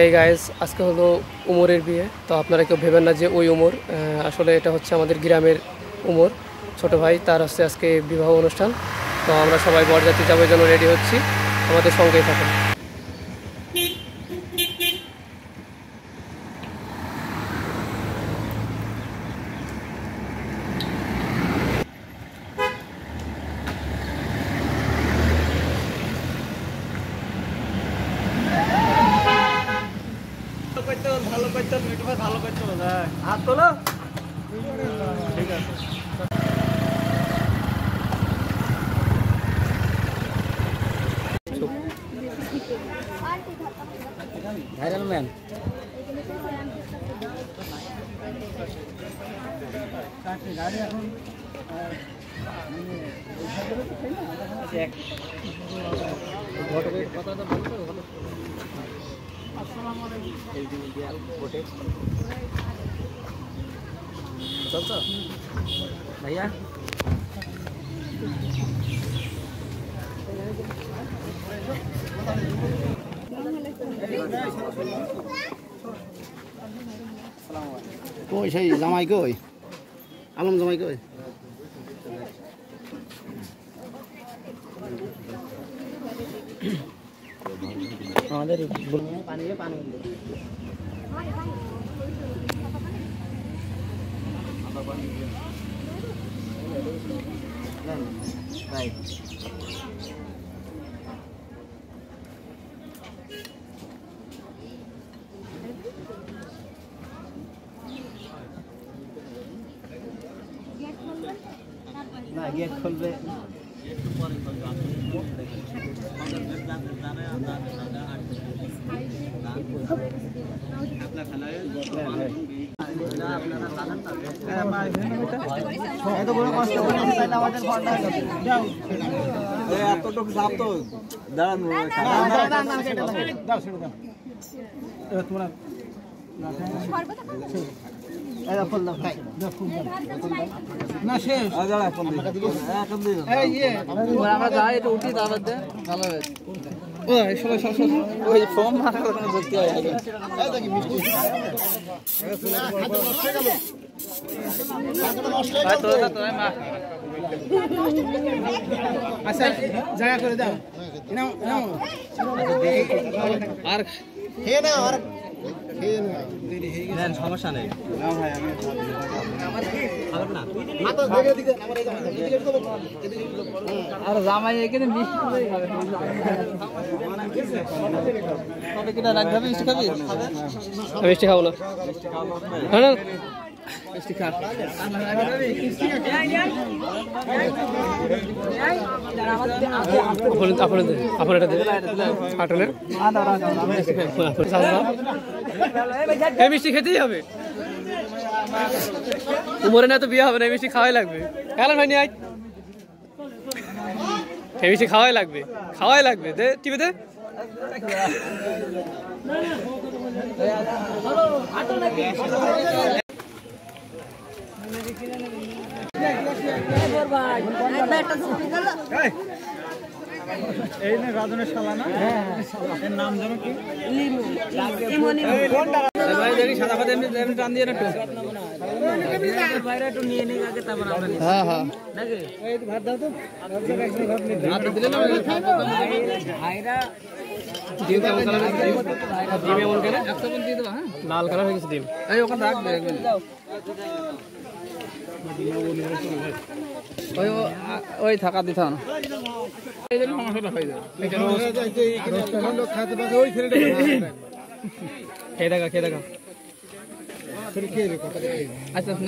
এই গাইজ আজকে হলো উমরের বিয়ে। তো আপনারা কেউ ভেবেন না যে ওই উমর, আসলে এটা হচ্ছে আমাদের গ্রামের উমর, ছোট ভাই, তার হচ্ছে আজকে বিবাহ অনুষ্ঠান। তো আমরা সবাই বরযাত্রী যাবার জন্য রেডি হচ্ছি, আমাদের সঙ্গেই থাকুন। ভালো করতে ভালো করতে হাত তোলো। ঠিক আছে ভাইরাল ম্যান। গাড়ি এখন কথাটা বলতো চলতো ভাইয়া। কই সেই জামাই কই, আলম জামাই কই? আমাদের পানি পানি না গেট খুলবে। এতটুকু সাপ তো দাঁড়ান তোমরা না শেষ আমরা যাই এটা উঠি দাঁড়াতে ওই ফর্ম ভর্তি হয়। আচ্ছা জায়গা করে দাও আর খেয়ে না আর সমস্যা নেই। আর জামাই এখানে মিষ্টি খাবো না, মিষ্টি খা আপনার এটা দেবে কাটনে এই মিষ্টি খেতেই হবে। উমরে না তো বিয়ে হবে না, এই মিষ্টি খাওয়াই লাগবে। কেন ভাই নিয়ে আয়, এই মিষ্টি খাওয়াই লাগবে দে টিভি দে। এই না রাজনের শালা না, এর নাম জানো কি? ভাই দেখি সাদা ভাত এমনি এমনি টান দিয়ে না একটু বাইরে একটু নিয়ে নিয়ে আগে তারপর আমরা নিই। হ্যাঁ হ্যাঁ নাকি এই ভাত দাও তো ভাত দিলে না ভাইরা ডিম কেমন কালার হয়েছে? ডিম এমন কেন 100 পন দিয়ে দেব। হ্যাঁ লাল কালার হয়ে গেছে ডিম। এই ওখানে রাখবে একদম। ওই ওই থাকা দিতে না এই জন্য সমস্যাটা হয়ে যায়। খেয়ে দেখা আচ্ছা না